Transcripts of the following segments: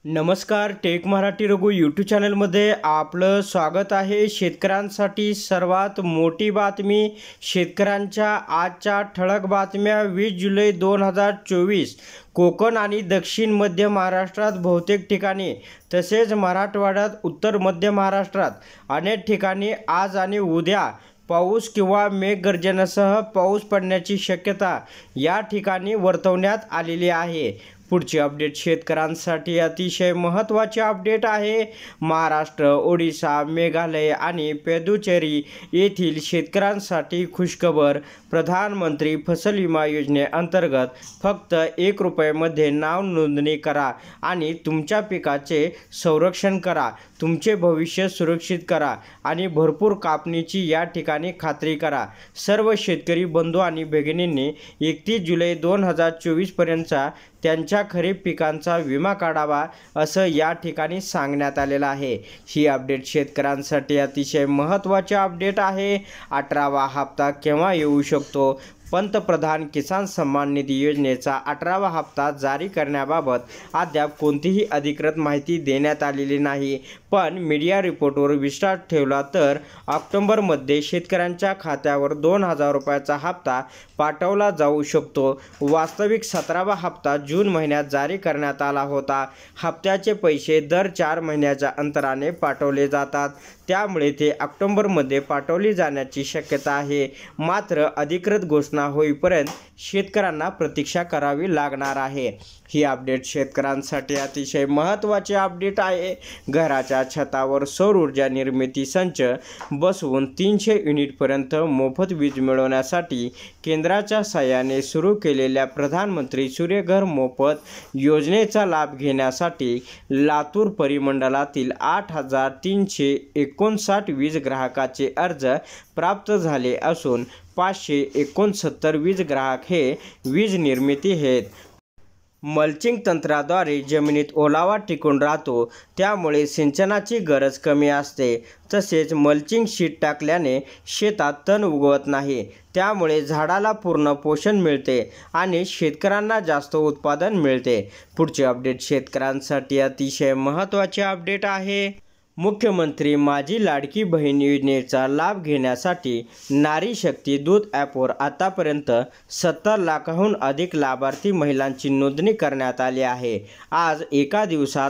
नमस्कार, take Marathi Raghu YouTube चॅनलमध्ये आपलं स्वागत आहे। शेतकऱ्यांसाठी सर्वात मोठी बातमी, शेतकऱ्यांच्या आजच्या ठळक बातम्या। 20 जुलै 2024 कोकण आणि दक्षिण मध्य महाराष्ट्रात बहुतेक ठिकाणी तसेच मराठवाड्यात उत्तर मध्य महाराष्ट्रात अनेक ठिकाणी आज आणि उद्या पाऊस किंवा मेघगर्जनेसह पाऊस पडण्याची शक्यता या ठिकाणी वर्तवण्यात आलेली आहे। पुढची अपडेट शेतकऱ्यांसाठी अतिशय महत्त्वाचे अपडेट आहे। महाराष्ट्र, ओडिशा, मेघालय आणि पुदुचेरी येथील शेतकऱ्यांसाठी खुशखबर। प्रधानमंत्री फसल विमा योजनेअंतर्गत फक्त ₹1 नाव नोंदणी करा आणि तुमच्या पिकाचे संरक्षण करा, तुमचे भविष्य सुरक्षित करा आणि भरपूर कापणीची या ठिकाणी खात्री करा। सर्व शेतकरी बंधू आणि भगिनींनी 31 जुलै 2024 पर्यंतचा त्यांच्या खरीप पिकांचा विमा काढावा असं या ठिकाणी सांगण्यात आलेलं आहे। ही अपडेट शेतकऱ्यांसाठी अतिशय महत्त्वाचे अपडेट आहे। 18वा हप्ता केव्हा येऊ शकतो? पंतप्रधान किसान सन्मान निधी योजनेचा 18वा हप्ता जारी करण्याबाबत अद्याप कोणतीही अधिकृत माहिती देण्यात आलेली नाही, पण मीडिया रिपोर्टवर विश्वास ठेवला तर ऑक्टोबरमध्ये शेतकऱ्यांच्या खात्यावर ₹2000चा हप्ता पाठवला जाऊ शकतो। वास्तविक 17वा हप्ता जून महिन्यात जारी करण्यात आला होता। हप्त्याचे पैसे दर 4 महिन्याच्या अंतराने पाठवले जातात, त्यामुळे ते ऑक्टोबरमध्ये पाठवली जाण्याची शक्यता आहे। मात्र अधिकृत घोषणा होईपर्यंत शेतकऱ्यांना प्रतीक्षा करावी लागणार आहे। ही अपडेट शेतकऱ्यांसाठी अतिशय महत्त्वाचे अपडेट आहे। घराच्या छतावर सौर ऊर्जा निर्मिती संच बसवून 300 युनिटपर्यंत मोफत वीज मिळवण्यासाठी केंद्राच्या साहाय्याने सुरू केलेल्या प्रधानमंत्री सूर्यघर मोफत योजनेचा लाभ घेण्यासाठी लातूर परिमंडळातील 8359 वीज ग्राहकाचे अर्ज प्राप्त झाले असून 569 वीज ग्राहक हे वीज निर्मिती आहेत। मल्चिंग तंत्राद्वारे जमिनीत ओलावा टिकून राहतो, त्यामुळे सिंचनाची गरज कमी असते। तसेच मल्चिंग शीट टाकल्याने शेतात तण उगवत नाही, त्यामुळे झाडाला पूर्ण पोषण मिळते आणि शेतकऱ्यांना जास्त उत्पादन मिळते। पुढचे अपडेट शेतकऱ्यांसाठी अतिशय महत्त्वाचे अपडेट आहे। मुख्यमंत्री माझी लाडकी बहीण योजनेचा लाभ घेण्यासाठी नारी शक्ती दूत ॲपवर आतापर्यंत 70 लाखाहून अधिक लाभार्थी महिलांची नोंदणी करण्यात आली आहे। आज एका दिवसात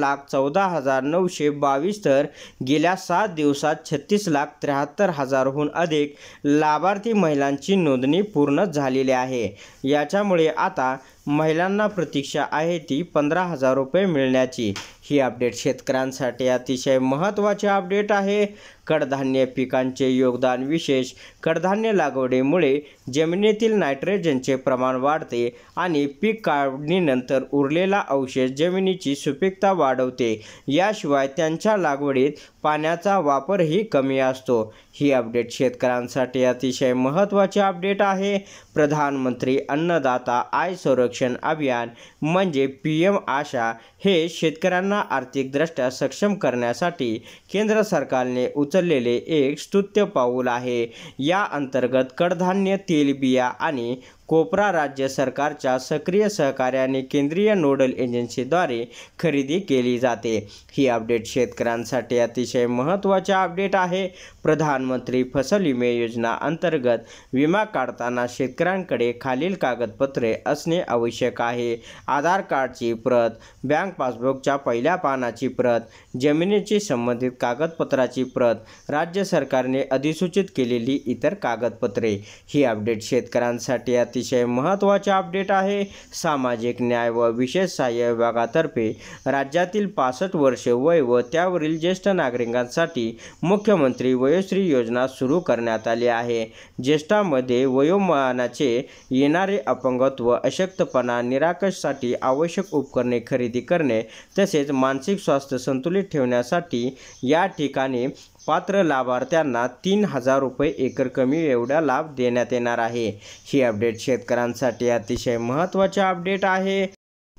8,14,922 तर गेल्या 7 दिवसात 36,73,000हून अधिक लाभार्थी महिलांची नोंदणी पूर्ण झालेली आहे। याच्यामुळे आता महिलांना प्रतीक्षा आहे ती ₹15,000 मिळण्याची। ही अपडेट शेतकऱ्यांसाठी अतिशय महत्त्वाचे अपडेट आहे। कडधान्य पिकांचे योगदान विशेष। कडधान्य लागवडीमुळे जमिनीतील नायट्रोजनचे प्रमाण वाढते आणि पीक काढणीनंतर उरलेला अवशेष जमिनीची सुपीकता वाढवते। याशिवाय त्यांच्या लागवडीत पाण्याचा वापरही कमी असतो। ही अपडेट शेतकऱ्यांसाठी अतिशय महत्त्वाचे अपडेट आहे। प्रधानमंत्री अन्नदाता आय संरक्षण अभियान म्हणजे PM आशा हे शेतकऱ्यांना आर्थिकदृष्ट्या सक्षम करण्यासाठी केंद्र सरकारने उचललेले एक स्तुत्य पाऊल आहे। या अंतर्गत कडधान्य, तेलबिया आणि कोपरा राज्य सरकारच्या सक्रिय सहकार्याने केंद्रीय नोडल एजन्सीद्वारे खरेदी केली जाते। ही अपडेट शेतकऱ्यांसाठी अतिशय महत्त्वाचे अपडेट आहे। प्रधानमंत्री फसल विमा योजना अंतर्गत विमा काढताना शेतकऱ्यांकडे खालील कागदपत्रे असणे आवश्यक आहे। आधार कार्डची प्रत, बँक पासबुकच्या पहिल्या पानाची प्रत, जमिनीची संबंधित कागदपत्राची प्रत, राज्य सरकारने अधिसूचित केलेली इतर कागदपत्रे। ही अपडेट शेतकऱ्यांसाठी अतिशय महत्त्वाचे अपडेट आहे। सामाजिक न्याय व विशेष सहाय्य विभागातर्फे राज्यातील 65 वर्षे वय व त्यावरील ज्येष्ठ नागरिकांसाठी मुख्यमंत्री वयोश्री योजना सुरू करण्यात आली आहे। ज्येष्ठांमध्ये वयोमानाचे येणारे अपंगत्व, अशक्तपणा निराकरणासाठी आवश्यक उपकरणे खरेदी करणे तसेच मानसिक स्वास्थ्य संतुलित ठेवण्यासाठी या ठिकाणी पात्र लाभार्थ्यांना ₹3000 एकर कमी एवढा लाभ देण्यात येणार आहे। ही अपडेट शेतकऱ्यांसाठी अतिशय महत्त्वाचे अपडेट आहे।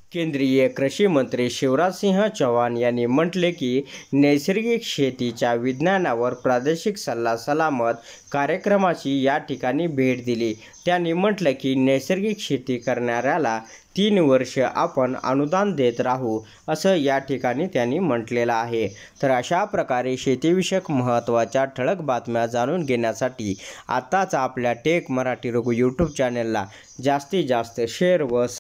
केंद्रीय कृषी मंत्री शिवराजसिंह चौहान यांनी म्हटले की नैसर्गिक शेतीच्या विज्ञानावर प्रादेशिक सल्ला सलामत कार्यक्रमाची या ठिकाणी भेट दिली। त्यांनी म्हटलं की नैसर्गिक शेती करणाऱ्याला 3 वर्ष आपण अनुदान देत राहू असं या ठिकाणी त्यांनी म्हटलेलं आहे। तर अशा प्रकारे शेतीविषयक महत्त्वाच्या ठळक बातम्या जाणून घेण्यासाठी आत्ताच आपल्या टेक मराठी रघु यूट्यूब चॅनलला जास्तीत जास्त शेअर व